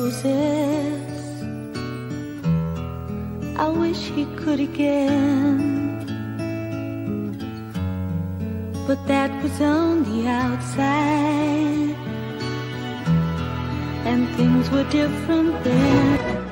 roses. I wish he could again, but that was on the outside, and things were different then.